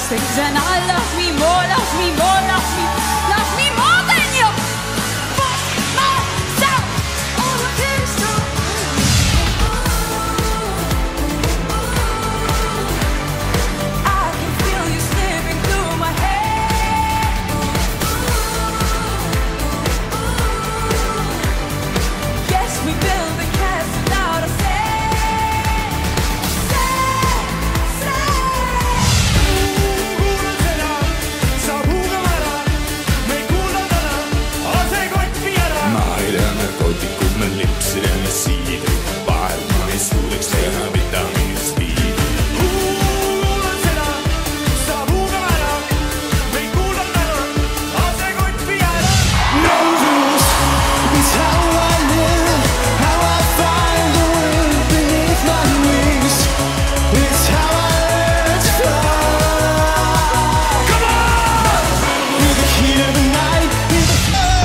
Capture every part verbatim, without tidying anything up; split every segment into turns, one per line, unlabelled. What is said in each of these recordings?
sings and I love me more, love me more, love me, love me more than you. Fuck myself. All of this stuff. I can feel you slipping through my head. Yes, we build the castle out of sand. Sand,
maailm narkootikud, me lipsime siidri, maailma ei suudaks teha vitamiinist viidi. kuulan seda, sa huuga ära, me ei kuula täna, ase kotti ära. No rules, it's how I live, how I find the wind beneath my wings. It's how I learn to fly. Come on! In the heat of the night, in the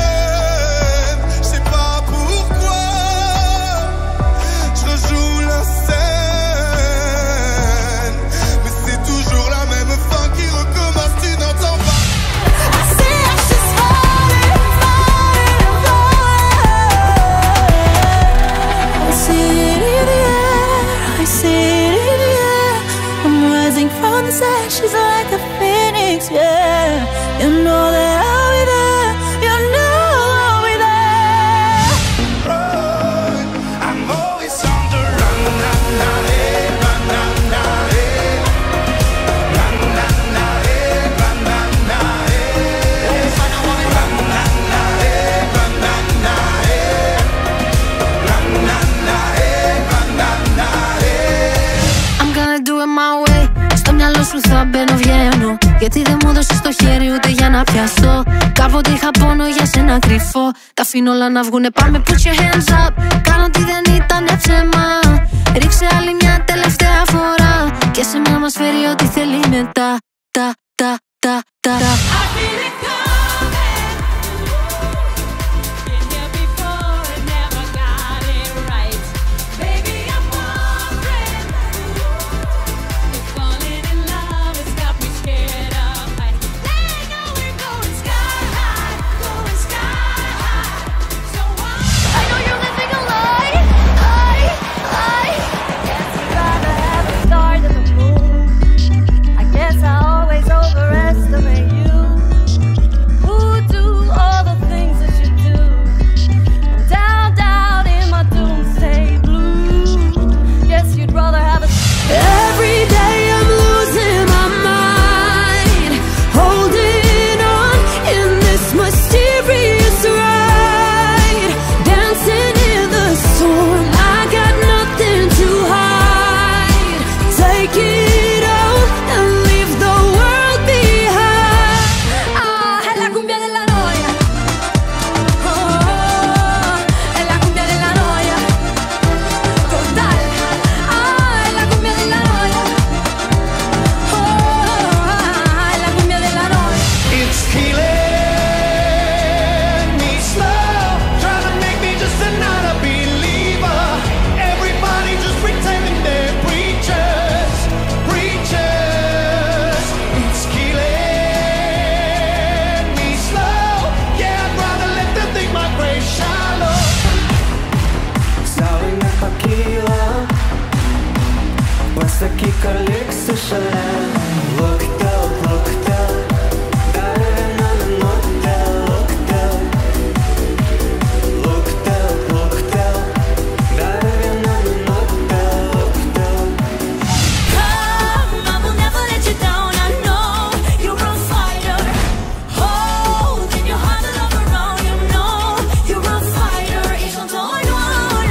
she's like a phoenix, yeah. You know that I'll be there. You know I'll be there.
Run, I'm always on the run, na na hey, run, na na hey, run, na na hey, run, na na hey, run, na na hey, run, na na hey, run, na na hey, run, na na hey.
I'm gonna do it my way. Στο μυαλό σου θα μπαίνω, βγαίνω. Γιατί δεν μου έδωσες το χέρι ούτε για να πιαστώ. Κάποτε είχα πόνο για σένα κρυφό. Τα αφήνω όλα να βγουνε, πάμε put your hands up. Κάνω ότι δεν ήταν ψέμα. Ρίξε άλλη μια τελευταία φορά. Και σε μια μας φέρει ό,τι θέλει μετά. Τα, τα, τα, τα, τα.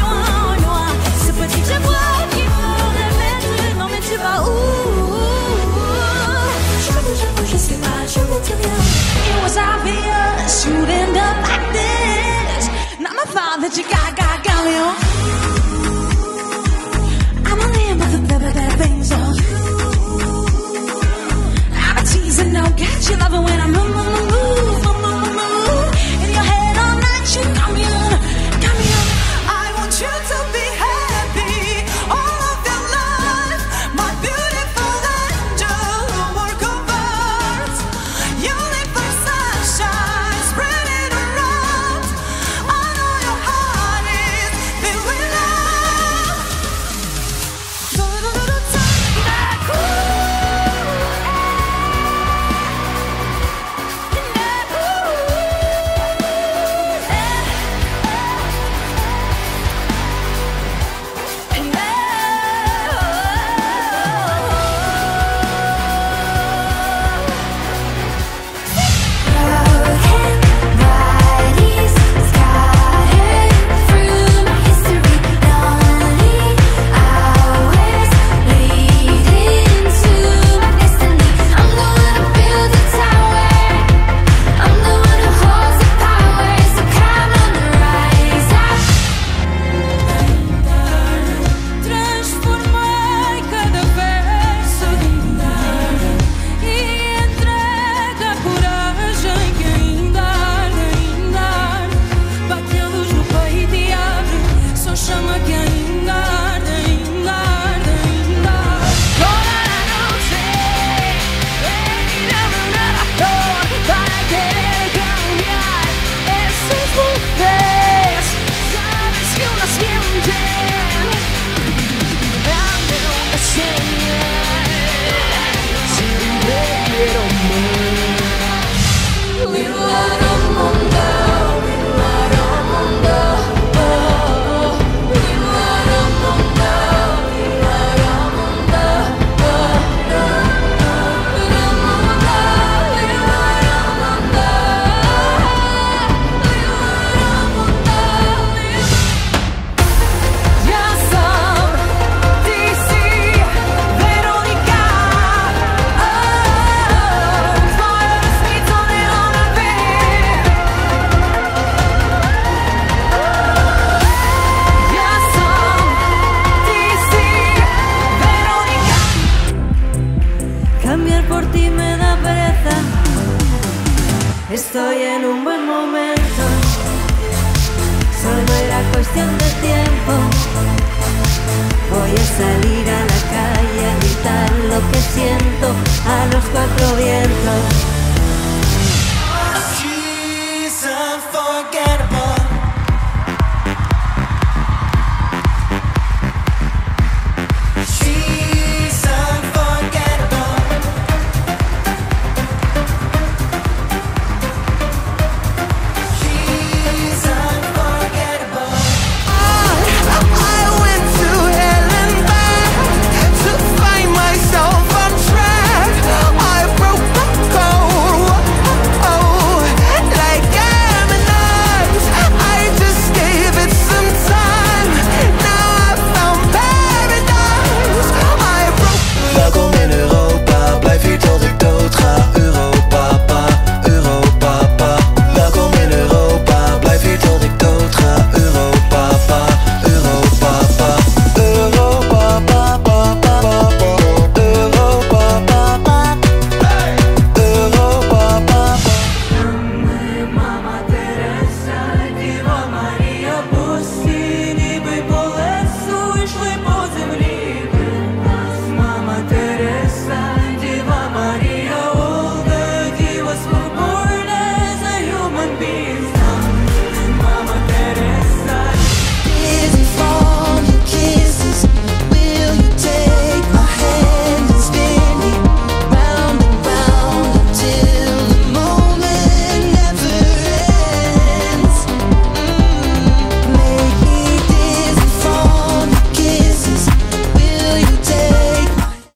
Ooh.
salir a la calle a gritar lo que siento a los cuatro vientos.